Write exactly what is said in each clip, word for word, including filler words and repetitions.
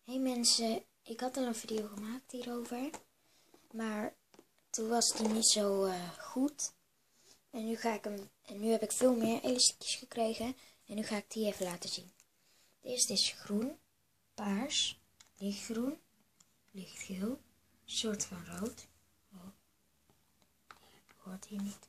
Hey mensen, ik had al een video gemaakt hierover, maar toen was die niet zo uh, goed. En nu, ga ik hem, en nu heb ik veel meer elastiekjes gekregen en nu ga ik die even laten zien. De eerste is groen, paars, lichtgroen, lichtgeel, soort van rood. Oh, die hoort hier niet.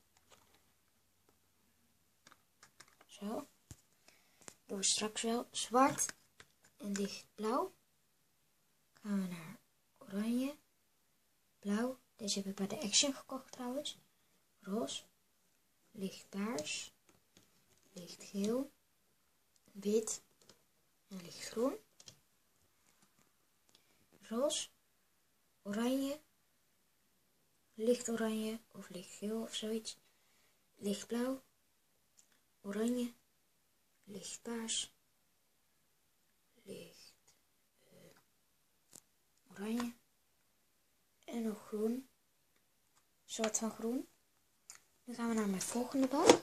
Zo. Doen we straks wel zwart en lichtblauw. Gaan we naar oranje, blauw. Deze heb ik bij de Action gekocht trouwens. Roze, lichtpaars, lichtgeel, wit en lichtgroen. Roze, oranje, lichtoranje of lichtgeel of zoiets. Lichtblauw, oranje, lichtpaars, licht oranje en nog groen, een soort van groen. Nu gaan we naar mijn volgende bak.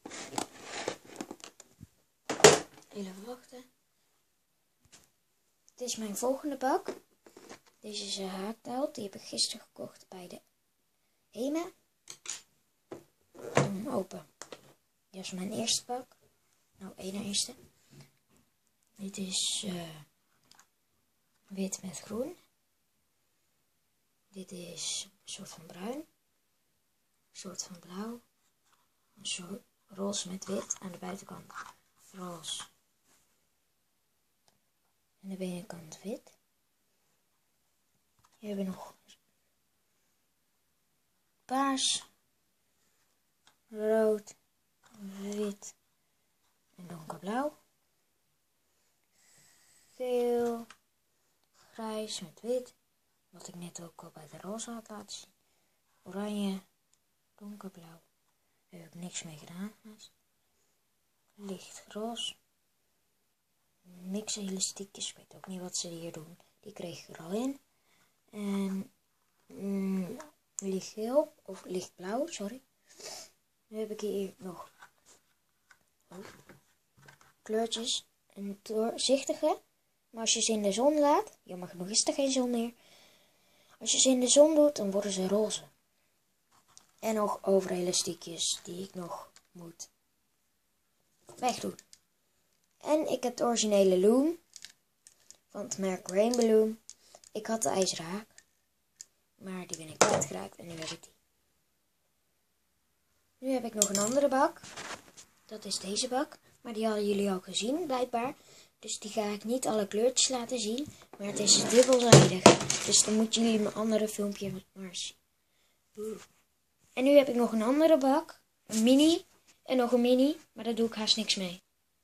Even wachten. Dit is mijn volgende bak. Deze is een haaknaald, die heb ik gisteren gekocht bij de Hema. Doe hem open. Dit is mijn eerste bak. Nou, één eerste. Dit is uh, wit met groen. Dit is een soort van bruin, een soort van blauw, een soort roze met wit aan de buitenkant, roze en aan de binnenkant wit. Hier hebben we nog paars, rood, wit en donkerblauw, geel, grijs met wit. Wat ik net ook al bij de roze had laten zien. Oranje, donkerblauw. Daar heb ik niks mee gedaan. Lichtroze. Niks elastiekjes. Ik weet ook niet wat ze hier doen. Die kreeg ik er al in. En mm, lichtgeel. Of lichtblauw, sorry. Nu heb ik hier nog oh, kleurtjes. Een doorzichtige. Maar als je ze in de zon laat. Jammer genoeg is er geen zon meer. Als je ze in de zon doet, dan worden ze roze. En nog overelastiekjes die ik nog moet wegdoen. En ik heb de originele loom van het merk Rainbow Loom. Ik had de ijzeren haak, maar die ben ik kwijtgeraakt en nu heb ik die. Nu heb ik nog een andere bak. Dat is deze bak, maar die hadden jullie al gezien blijkbaar. Dus die ga ik niet alle kleurtjes laten zien, maar het is dubbelzijdig. Dus dan moeten jullie mijn andere filmpje maar zien. En nu heb ik nog een andere bak, een mini en nog een mini, maar daar doe ik haast niks mee.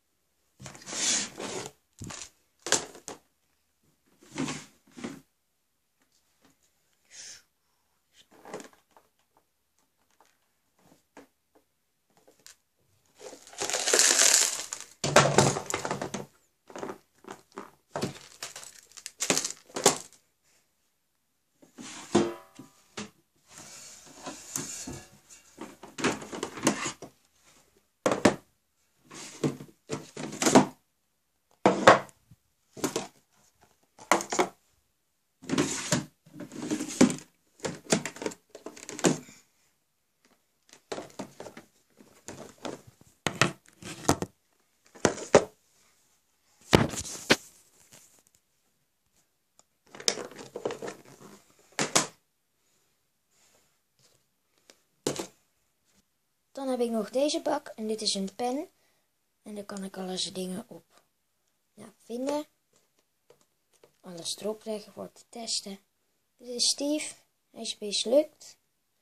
Dan heb ik nog deze bak en dit is een pen. En daar kan ik alles dingen op ja, vinden. Alles erop leggen voor te testen. Dit is Steve. Hij is mislukt.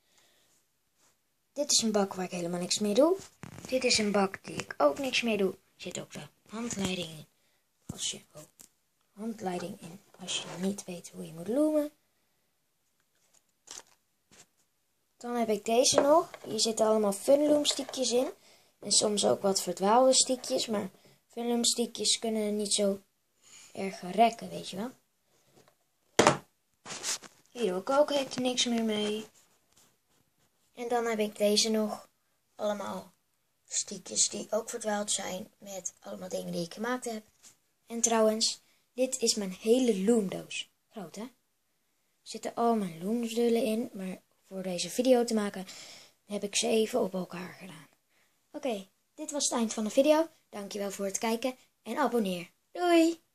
Dit is een bak waar ik helemaal niks mee doe. Dit is een bak die ik ook niks mee doe. Er zit ook de handleiding in. Als je oh, handleiding in. Als je niet weet hoe je moet loomen. Dan heb ik deze nog. Hier zitten allemaal funloom stiekjes in. En soms ook wat verdwaalde stiekjes. Maar funloom stiekjes kunnen niet zo erg rekken, weet je wel. Hier doe ik ook echt niks meer mee. En dan heb ik deze nog. Allemaal stiekjes die ook verdwaald zijn. Met allemaal dingen die ik gemaakt heb. En trouwens, dit is mijn hele loomdoos. Groot, hè? Er zitten al mijn loomspullen in, maar voor deze video te maken heb ik ze even op elkaar gedaan. Oké, okay, dit was het eind van de video. Dankjewel voor het kijken en abonneer. Doei!